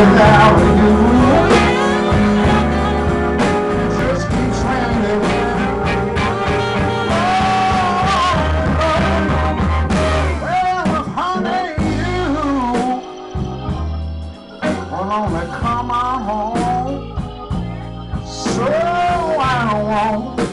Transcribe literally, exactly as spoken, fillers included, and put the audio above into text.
without you. Just keep saying, well, honey, you will only come on home, so I don't want